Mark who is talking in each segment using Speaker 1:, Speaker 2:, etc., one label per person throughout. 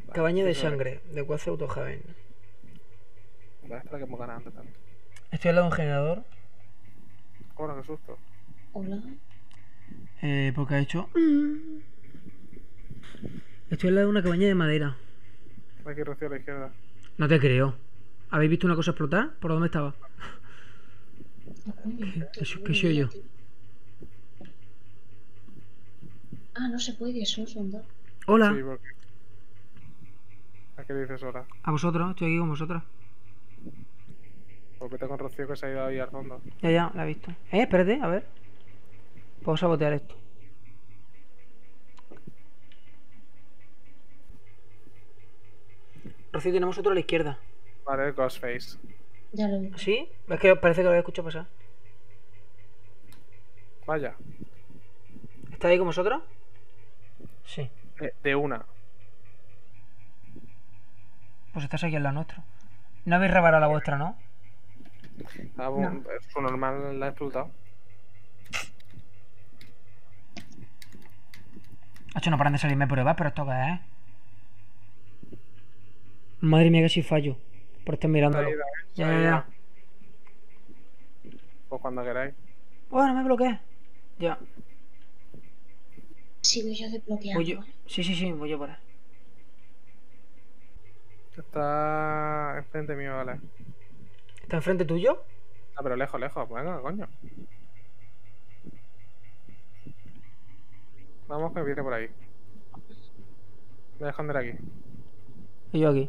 Speaker 1: Cabaña de sangre, de Quace Autohaven.
Speaker 2: Vale, espera que hemos ganado antes también.
Speaker 1: Estoy al lado de un generador.
Speaker 2: Bueno, qué susto.
Speaker 3: Hola.
Speaker 1: Porque ha hecho. Estoy al lado de una cabaña de madera.
Speaker 2: Aquí Rocío a la izquierda.
Speaker 1: No te creo. ¿Habéis visto una cosa explotar? ¿Por dónde estaba? ¿Qué soy yo?
Speaker 3: Ah, no se puede, son soldados.
Speaker 1: Hola.
Speaker 2: Sí, porque... ¿A qué dices ahora?
Speaker 1: A vosotros, estoy aquí con vosotros.
Speaker 2: Pues vete con Rocío que se ha ido ahí al fondo.
Speaker 1: Ya, la he visto. Espérate, a ver. Puedo sabotear esto. Rocío, tenemos otro a la izquierda.
Speaker 2: Vale, Ghostface.
Speaker 3: Ya lo vi.
Speaker 1: ¿Sí? Es que parece que lo había escuchado pasar.
Speaker 2: Vaya.
Speaker 1: ¿Está ahí con vosotros? Sí.
Speaker 2: De una.
Speaker 1: Pues estás aquí al lado nuestro. No habéis reparado la vuestra, ¿no?
Speaker 2: Ah,
Speaker 3: No.
Speaker 2: Su normal la ha explotado.
Speaker 1: Hacho, no paran de salirme pruebas, pero esto qué es. Madre mía, que si fallo. Por estar mirándolo.
Speaker 2: Ahí,
Speaker 1: Ya.
Speaker 2: Pues cuando queráis.
Speaker 1: Bueno, me bloqueé. Ya.
Speaker 3: Sigo yo desbloqueando.
Speaker 1: Voy yo. Sí, voy yo por ahí.
Speaker 2: Está enfrente mío, vale.
Speaker 1: ¿Está enfrente tuyo?
Speaker 2: Ah, pero lejos. Venga, coño. Vamos que viene por ahí. Voy a esconder aquí.
Speaker 1: Y yo aquí.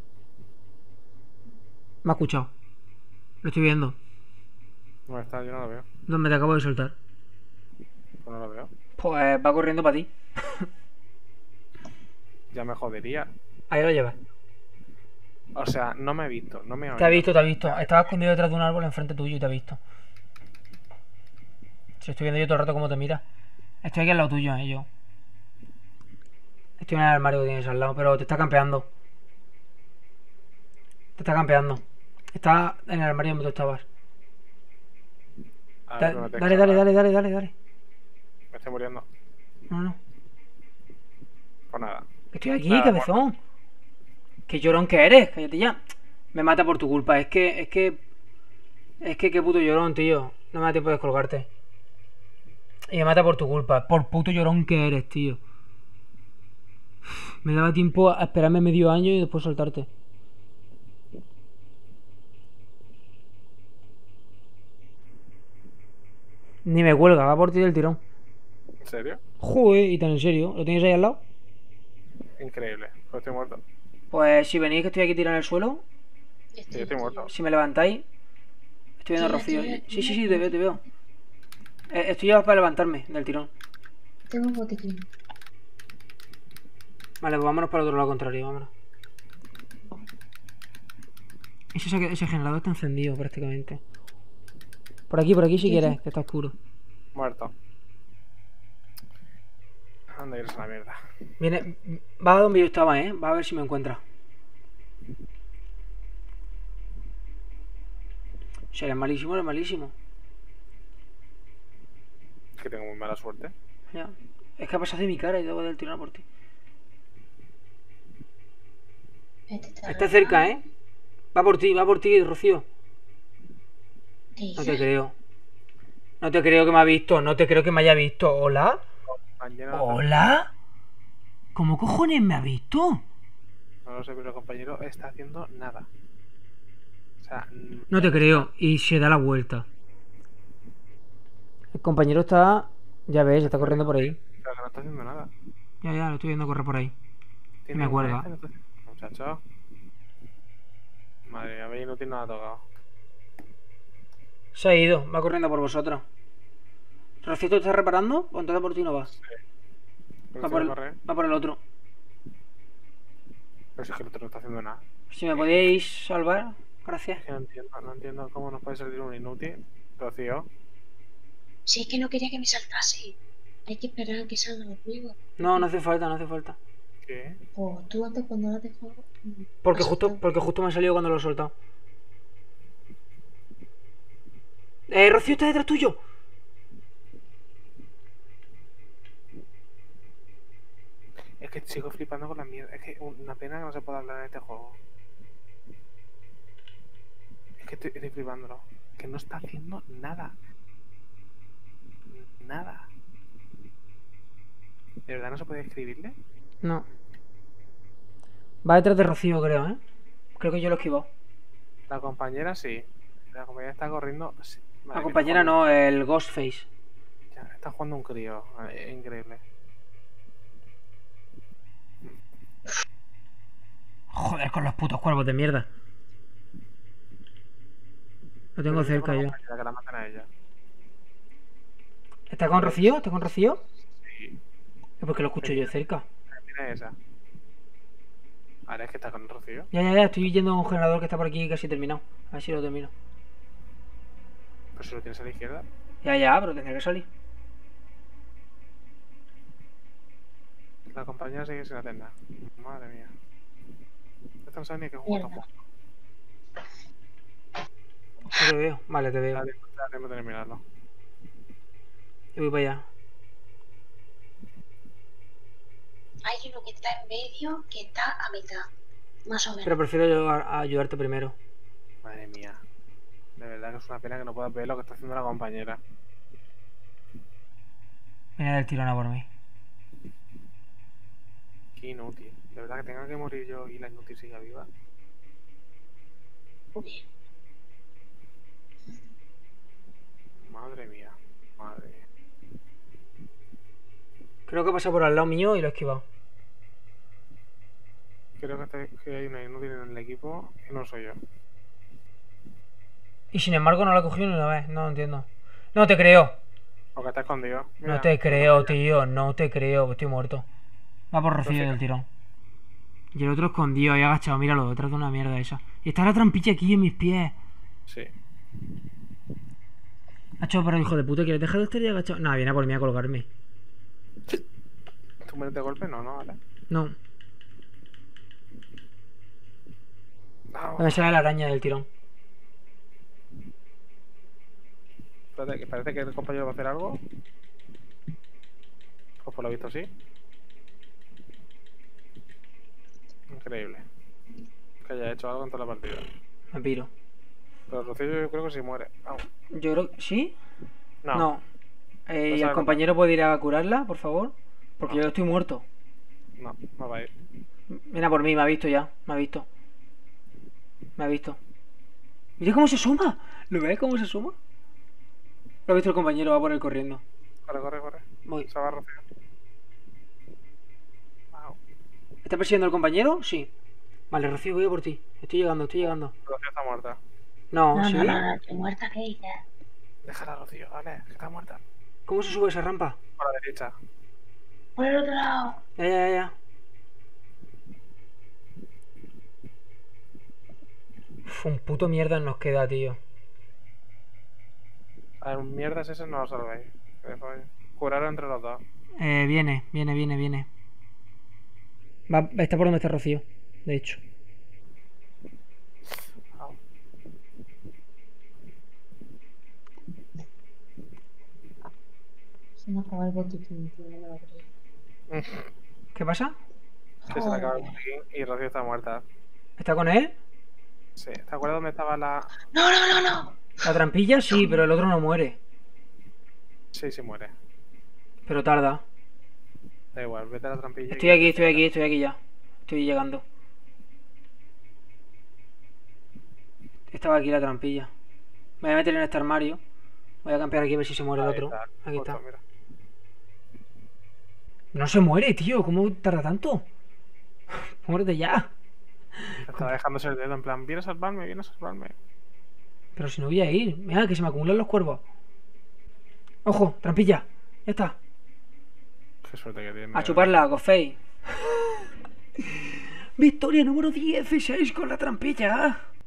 Speaker 1: Me ha escuchado. Lo estoy viendo.
Speaker 2: No está, yo no lo veo.
Speaker 1: ¿Dónde te acabo de soltar?
Speaker 2: Pues no lo veo.
Speaker 1: Pues va corriendo para ti.
Speaker 2: Ya me jodería.
Speaker 1: Ahí lo llevas.
Speaker 2: O sea, no me he visto, no me ha
Speaker 1: Te ha
Speaker 2: oído.
Speaker 1: visto. Estaba escondido detrás de un árbol enfrente tuyo y te ha visto. Si estoy viendo yo todo el rato cómo te mira. Estoy aquí al lado tuyo, yo. Estoy en el armario que tienes al lado, pero te está campeando. Te está campeando. Está en el armario donde tú estabas.
Speaker 2: A ver, no me tengo
Speaker 1: Dale.
Speaker 2: Me estoy muriendo.
Speaker 1: No.
Speaker 2: Pues nada.
Speaker 1: Estoy aquí,
Speaker 2: Nada,
Speaker 1: cabezón. Qué llorón que eres, cállate ya. Me mata por tu culpa. Es que qué puto llorón, tío. No me da tiempo de descolgarte. Y me mata por tu culpa. Por puto llorón que eres, tío. Me daba tiempo a esperarme medio año y después soltarte. Ni me cuelga, va por ti del tirón.
Speaker 2: ¿En serio?
Speaker 1: Joder, y tan en serio. ¿Lo tienes ahí al lado?
Speaker 2: Increíble. Pues estoy muerto.
Speaker 1: Pues si venís que estoy aquí tirado en el suelo.
Speaker 2: Sí, estoy muerto.
Speaker 1: Si me levantáis. Estoy viendo a Rocío.
Speaker 3: Tira.
Speaker 1: Sí, te veo. Estoy ya para levantarme del tirón.
Speaker 3: Tengo un botiquín.
Speaker 1: Vale, pues vámonos para el otro lado contrario, vámonos. Ese generador está encendido prácticamente. Por aquí si quieres, que está oscuro.
Speaker 2: Muerto. Anda, eres una mierda.
Speaker 1: Viene, va a donde yo estaba, va a ver si me encuentra. O sea, eres malísimo.
Speaker 2: Es que tengo muy mala suerte.
Speaker 1: Ya. Es que ha pasado de mi cara y debo del tirón por ti. Está cerca, Va por ti, Rocío. No te creo. No te creo que me ha visto. No te creo que me haya visto. ¿Hola? ¿Hola? ¿Cómo cojones me ha visto?
Speaker 2: No lo sé, pero el compañero está haciendo nada. O sea...
Speaker 1: No te creo. Y se da la vuelta. El compañero está... Ya ves, está corriendo por ahí.
Speaker 2: Pero que no está haciendo nada.
Speaker 1: Ya, lo estoy viendo correr por ahí.
Speaker 2: Tiene
Speaker 1: Me cuelga.
Speaker 2: Muchacho. Madre mía, a mí no tiene nada tocado.
Speaker 1: Se ha ido, va corriendo por vosotros. ¿Rocío te está reparando? ¿O entonces por ti no va?
Speaker 2: Sí.
Speaker 1: Va por el otro.
Speaker 2: Pero si es que el otro no está haciendo nada.
Speaker 1: Si me podéis salvar, gracias.
Speaker 2: Es que no entiendo cómo nos puede salir un inútil. Rocío.
Speaker 3: Si es que no quería que me saltase. Hay que esperar a que salga el juego.
Speaker 1: No hace falta.
Speaker 2: ¿Qué?
Speaker 3: Pues tú antes cuando lo has dejado...
Speaker 1: Porque justo me ha salido cuando lo he soltado. Rocío está detrás tuyo.
Speaker 2: Es que sigo flipando con la mierda. Es que una pena que no se pueda hablar en este juego. Es que estoy flipándolo. Que no está haciendo nada. Nada. ¿De verdad no se puede escribirle?
Speaker 1: No. Va detrás de Rocío, creo, ¿eh? Creo que yo lo he esquivado.
Speaker 2: La compañera sí. La compañera está corriendo. Sí.
Speaker 1: La compañera no, el Ghostface.
Speaker 2: Ya, está jugando un crío. Es increíble.
Speaker 1: Joder, con los putos cuervos de mierda. Lo tengo cerca yo.
Speaker 2: Que la matan a ella.
Speaker 1: ¿Está con Rocío? ¿Está con Rocío?
Speaker 2: Sí.
Speaker 1: Es porque lo escucho yo cerca.
Speaker 2: Mira esa. Ahora es que está con Rocío.
Speaker 1: Ya, estoy yendo a un generador que está por aquí casi terminado. A ver si lo termino.
Speaker 2: Pero si lo tienes a la izquierda.
Speaker 1: Ya, pero tendría que salir.
Speaker 2: La compañera sigue sin hacer nada. Madre mía. Esto no sabe ni qué juego
Speaker 3: Mierda.
Speaker 2: tampoco.
Speaker 1: No te veo. Vale, te veo.
Speaker 2: Dale, tenemos que terminarlo.
Speaker 1: Yo voy para allá.
Speaker 3: Hay uno que está en medio que está a mitad. Más o menos.
Speaker 1: Pero prefiero yo ayudarte primero.
Speaker 2: Madre mía. De verdad que es una pena que no puedas ver lo que está haciendo la compañera.
Speaker 1: Viene del tirón a por mí.
Speaker 2: Qué inútil. De verdad que tenga que morir yo y la inútil siga viva.
Speaker 3: Uy,
Speaker 2: Madre mía. Madre mía.
Speaker 1: Creo que pasa por al lado mío y lo he esquivado.
Speaker 2: Creo que hay una inútil en el equipo y no soy yo.
Speaker 1: Y sin embargo no lo he cogido ni una vez. No lo entiendo. No te creo.
Speaker 2: Porque está escondido. Mira,
Speaker 1: No te creo, tío. No te creo. Estoy muerto. Va por Rocío del tirón. Y el otro escondido ahí agachado. Míralo, detrás de una mierda esa. Y está la trampilla aquí en mis pies.
Speaker 2: Sí.
Speaker 1: Hacho, pero hijo de puta, ¿quieres dejar de estar ahí agachado? No, viene a por mí a colgarme.
Speaker 2: ¿Tú metes de golpe? No, ¿vale?
Speaker 1: No.
Speaker 2: No.
Speaker 1: Me sale la araña del tirón.
Speaker 2: Espérate, que parece que el compañero va a hacer algo. Pues por lo visto sí. Increíble. Que haya hecho algo en toda la partida.
Speaker 1: Me piro.
Speaker 2: Pero Rocío yo creo que sí muere. Vamos.
Speaker 1: Yo creo... ¿Sí?
Speaker 2: No.
Speaker 1: No. ¿Y el
Speaker 2: sabe
Speaker 1: compañero puede ir a curarla, por favor? Porque
Speaker 2: No.
Speaker 1: yo estoy muerto.
Speaker 2: No va a ir.
Speaker 1: Viene a por mí, me ha visto ya. Me ha visto. Me ha visto. Mira cómo se suma. ¿Lo ves cómo se suma? Lo ha visto el compañero, va por él corriendo.
Speaker 2: Corre.
Speaker 1: Voy.
Speaker 2: Se va Rocío. Wow.
Speaker 1: ¿Está persiguiendo el compañero? Sí. Vale, Rocío, voy a por ti. Estoy llegando.
Speaker 2: Rocío está muerta.
Speaker 1: No,
Speaker 3: no,
Speaker 1: ¿sí?
Speaker 3: no, estoy muerta, ¿qué dices?
Speaker 2: Déjala, Rocío, vale, que está muerta.
Speaker 1: ¿Cómo se sube esa rampa?
Speaker 2: Por la derecha.
Speaker 3: Por el otro lado.
Speaker 1: Ya. Uf, un puto mierda nos queda, tío.
Speaker 2: A ver, mierdas ese no lo salváis. Curaron entre los dos.
Speaker 1: Viene. Está por donde está Rocío, de hecho.
Speaker 2: Au.
Speaker 3: Se me acaba el botiquín, tío, no me lo creo.
Speaker 1: ¿Qué pasa?
Speaker 2: Que se le acaba el botiquín y Rocío está muerta.
Speaker 1: ¿Está con él?
Speaker 2: Sí, ¿te acuerdas dónde estaba la...?
Speaker 3: No.
Speaker 1: La trampilla sí, pero el otro no muere.
Speaker 2: Sí, muere.
Speaker 1: Pero tarda.
Speaker 2: Da igual, vete a la trampilla.
Speaker 1: Estoy aquí ya. Estoy llegando. Estaba aquí la trampilla. Me voy a meter en este armario. Voy a campear aquí a ver si se muere el otro. Aquí
Speaker 2: justo,
Speaker 1: está.
Speaker 2: mira.
Speaker 1: No se muere, tío. ¿Cómo tarda tanto? Muérete ya.
Speaker 2: Estaba dejándose el dedo en plan, viene a salvarme.
Speaker 1: Pero si no voy a ir. Mira, que se me acumulan los cuervos. Ojo, trampilla. Ya está.
Speaker 2: Qué suerte que tiene.
Speaker 1: A chuparla, Gofei. Victoria número 16 con la trampilla.